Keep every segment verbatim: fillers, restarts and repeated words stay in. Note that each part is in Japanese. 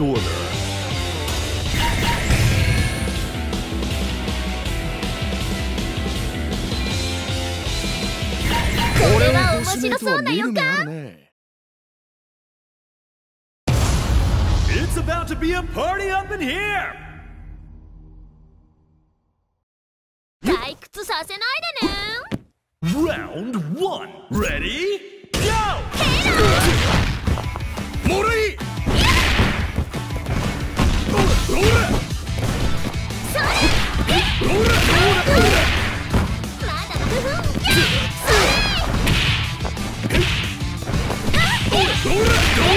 order. これは面白そうな予感。 It's about to be a party up in here. 退屈させないでね。 Round one. Ready? Go! モルイ！どれ！ それ！ どれ！どれ！ まだふふん。 どれ！どれ！どれ！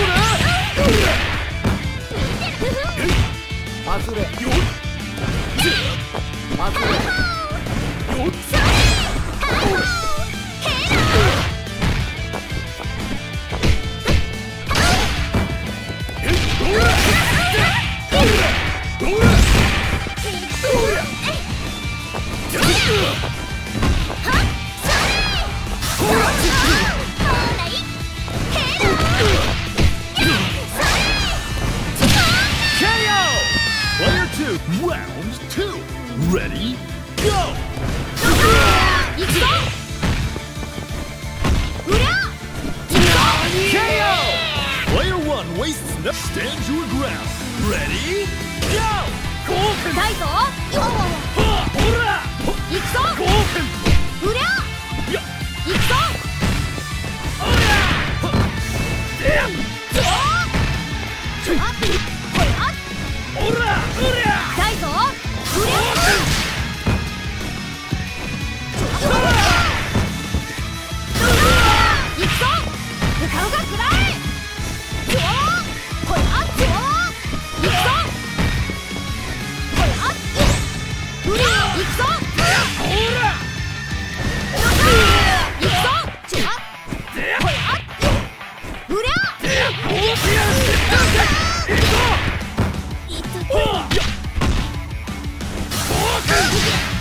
外れ。 よっ！ 外れ。 よっ！Round two. Ready? Go! 行くぞ。裏。 ケーオー! Player one wastes no. Stand your ground. Ready? Go! 痛いぞ。よはほら！ 行くぞ。 ゴーフン！ 裏。 や行くぞ。 おら！でやっ！ ちょっこれはおら！うりゃ！ 痛いぞ。裏。行くぞ。うかうかくらえ。ちょこれはちょ行くぞ。これは裏。行くぞ。 おら！ 行くぞ。ちょこれは裏。 でやっ！おピアス！行くぞ！ いつはっ！ゴーフン！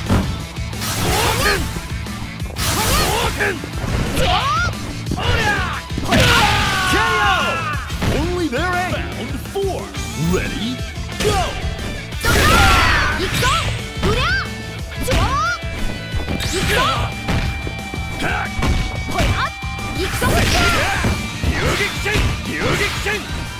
ゴーフン！おりゃ！ケーオー! Only their aim. Round four. Ready? Go! 行くぞ。裏。ちょ行くぞ。 はっ！ これは行くぞ。 遊撃戦！遊撃戦！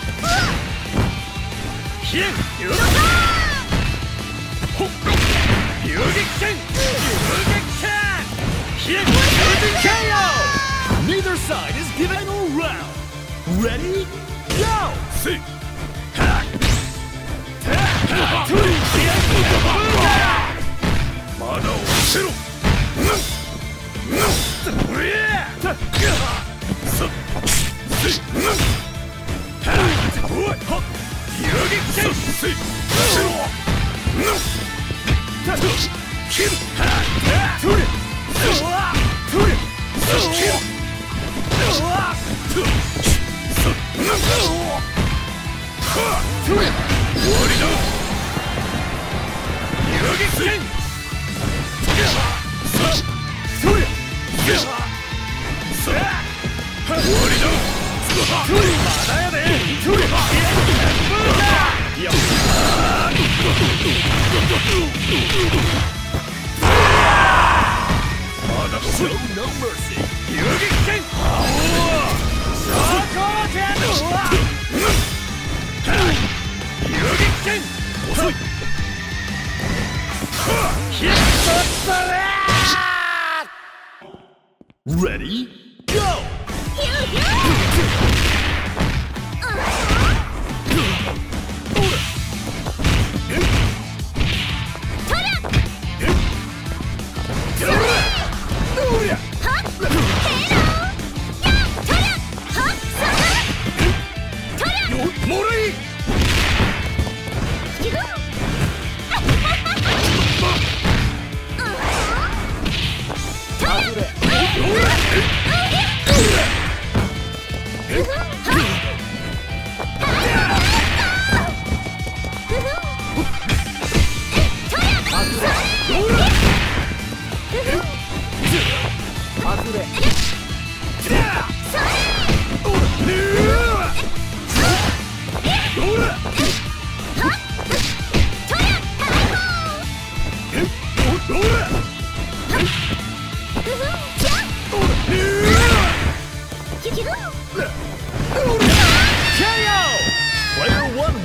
飛燕！遊撃ほっ！遊撃戦！遊撃戦！飛燕！遊撃 ケーオー! Neither side is given a round. Ready? Go! See! Ha! Ha! To Mano, zero! No! No! Yeah! So! See! No! Ha! What? Hop! Yugik-sen! See! Zero! No! Kill! Ha! Ha! To it! To it! Kill! Show no mercy. Yugik-sen! Yugik-sen!遅い! Ready? Go! Morai!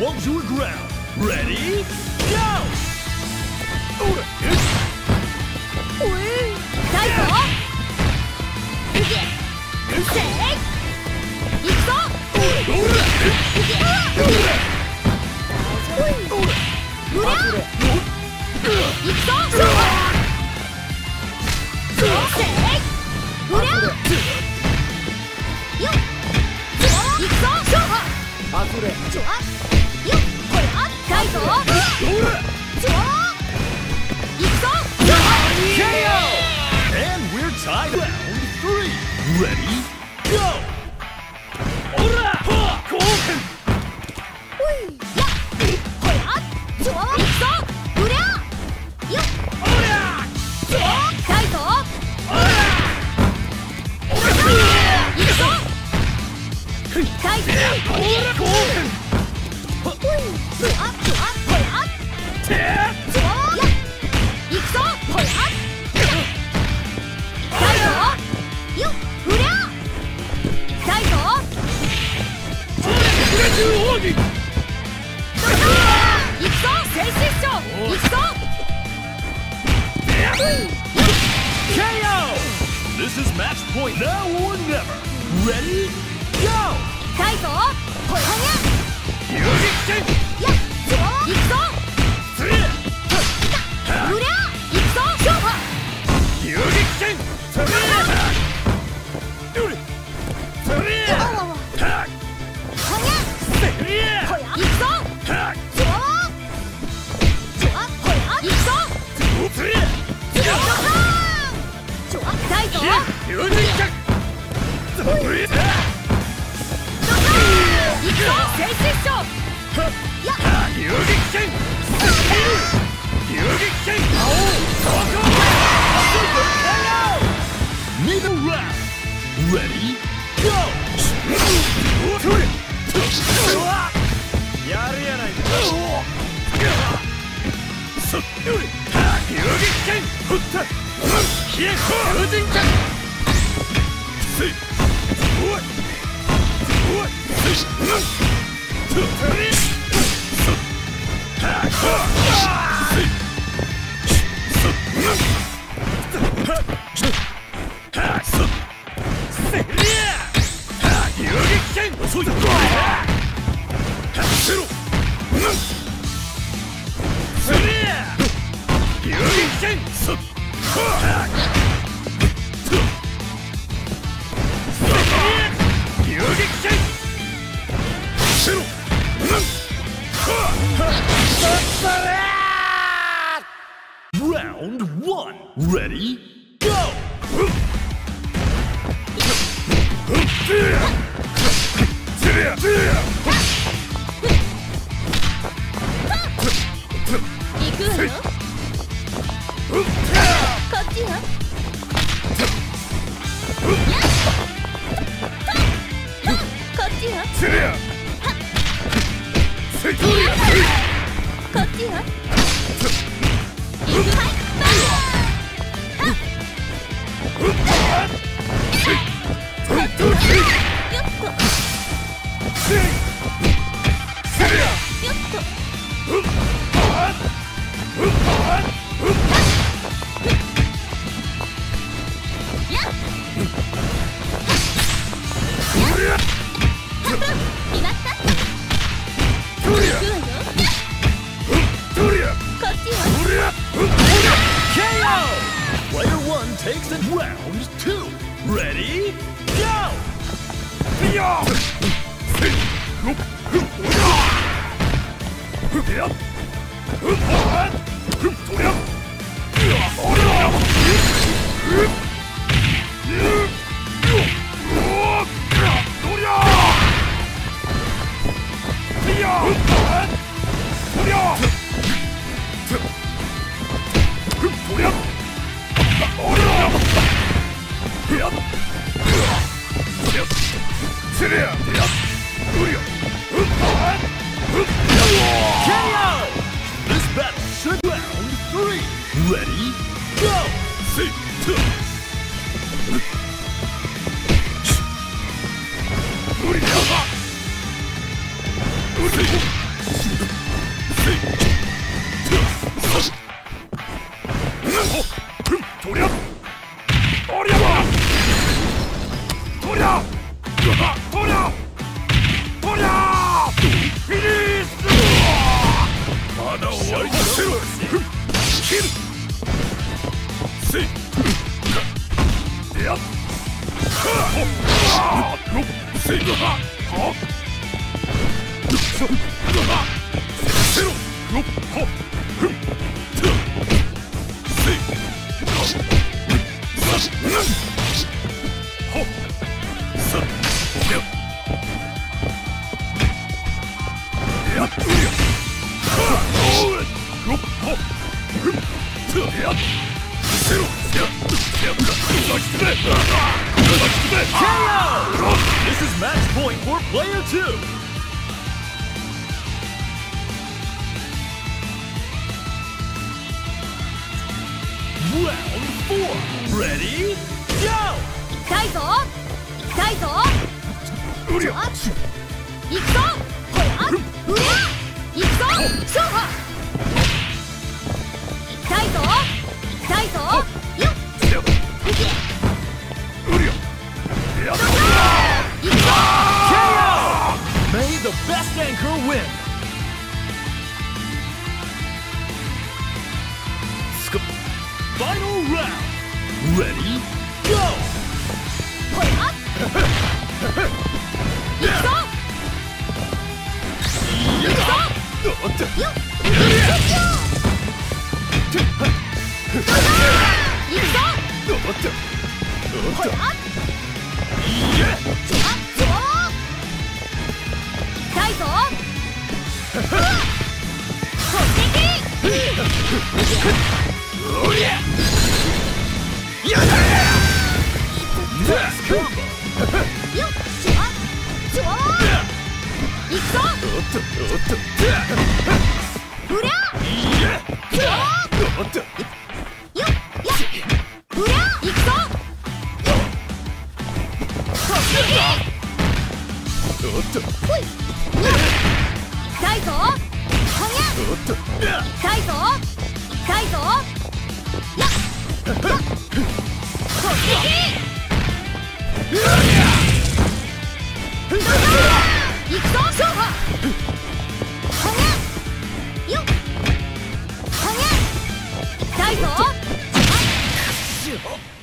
Onto the ground. Ready? Go! 大ぞいけせいいくぞうりゃいくぞせいうりゃよっいくぞ勝負あふれちょわよっこれあったいぞちょわいくぞケーオー! And we're tied round three. Ready? Go! Ora! Go! やっこれあちょわいくぞうりゃよっ Ora! ちょかいぞ Ora! いくぞかいぞ Ora! Go! ちょわちょわこれあ Tap! ちょわやっいくぞこれあかいぞよっうりゃかいぞ Ready? いくぞ正式師匠いくぞケーオー! This is match point now or never. Ready? Go! かいぞこれはにゃ遊撃戦やっちょわいくぞつれうりゃいくぞ勝負遊撃戦つれうれつれあわわはっはにゃせりゃこれあいくぞはっちょわちょわこれあいくぞつれちょわちょわかいぞ遊撃戦つれいくぞ正式師匠やっ遊撃戦遊撃戦青赤 Neither round. Ready? Go! やるやないか。遊撃戦振った冷え風神着せいおいおいせいとたりそはっせいそはっはっそせりゃ遊撃戦遅いぞはっせろせりゃ遊撃戦そはっとせりゃ遊撃戦せろRound one. Ready? Go! 行くわよこっちよやっこっちよこっちよ行くはいよっとよっと Player one takes it. Round two. Ready? Go! K O! This battle should round three. Ready? Go! See. This is match point for player two. Round four. Ready? Go! 痛いぞ痛いぞうりゃあっ行くぞほらうりゃ行くぞ勝負痛いぞ痛いぞよっうりゃやった行くぞケーオー! May the best anchor win! Sc- Final round! Ready? Go! ほら行くぞ行くぞおっとよっ行くぞおっとおっとほらいやじわっじわー痛いぞ突撃おりゃやだ Next combo! よっじわっじわー行くぞおっとおっとうりゃいやじわおっとーよっやうりゃ行くぞ突撃おっとほい痛いぞはげおっと痛いぞ痛いぞやっやっ突撃行くぞ勝負はげよっはげ痛いぞ